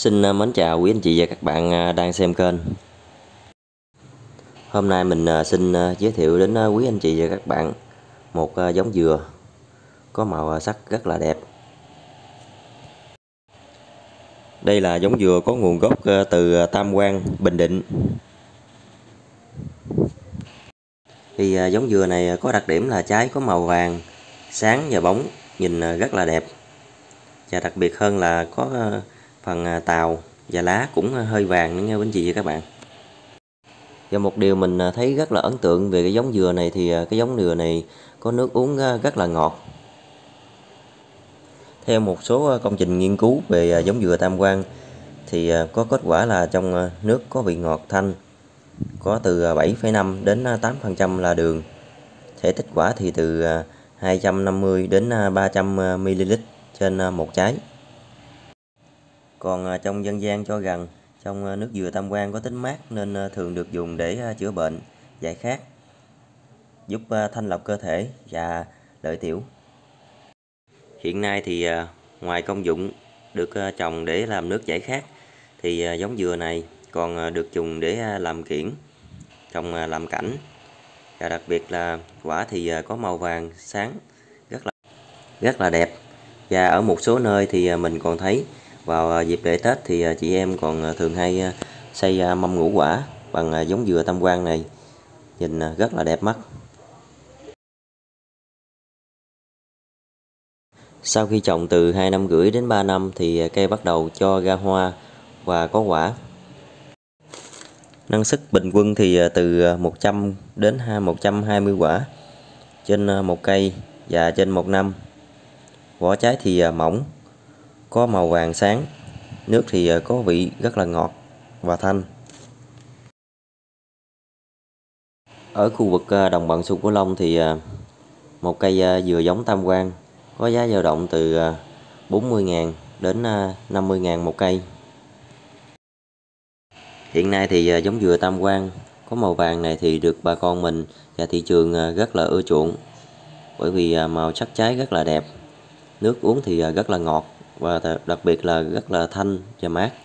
Mến chào quý anh chị và các bạn đang xem kênh. Hôm nay mình xin giới thiệu đến quý anh chị và các bạn một giống dừa có màu sắc rất là đẹp. Đây là giống dừa có nguồn gốc từ Tam Quan, Bình Định. Thì giống dừa này có đặc điểm là trái có màu vàng, sáng và bóng, nhìn rất là đẹp. Và đặc biệt hơn là có phần tàu và lá cũng hơi vàng nữa nha quý anh chị và các bạn. Và một điều mình thấy rất là ấn tượng về cái giống dừa này thì cái giống dừa này có nước uống rất là ngọt. Theo một số công trình nghiên cứu về giống dừa Tam Quan thì có kết quả là trong nước có vị ngọt thanh, có từ 7,5 đến 8% là đường. Thể tích quả thì từ 250 đến 300 ml trên một trái. Còn trong dân gian cho rằng trong nước dừa Tam Quan có tính mát nên thường được dùng để chữa bệnh, giải khát, giúp thanh lọc cơ thể và lợi tiểu. Hiện nay thì ngoài công dụng được trồng để làm nước giải khát thì giống dừa này còn được dùng để làm kiểng, trồng làm cảnh. Và đặc biệt là quả thì có màu vàng sáng rất là đẹp. Và ở một số nơi thì mình còn thấy vào dịp lễ Tết thì chị em còn thường hay xây mâm ngũ quả bằng giống dừa Tam Quan này, nhìn rất là đẹp mắt. Sau khi trồng từ 2,5 năm đến 3 năm thì cây bắt đầu cho ra hoa và có quả. Năng suất bình quân thì từ 100 đến 120 quả trên một cây và trên một năm. Vỏ trái thì mỏng, có màu vàng sáng, nước thì có vị rất là ngọt và thanh. Ở khu vực đồng bằng sông Cửu Long thì một cây dừa giống Tam Quan có giá dao động từ 40.000 đến 50.000 một cây. Hiện nay thì giống dừa Tam Quan có màu vàng này thì được bà con mình và thị trường rất là ưa chuộng, bởi vì màu sắc trái rất là đẹp, nước uống thì rất là ngọt và đặc biệt là rất là thanh và mát.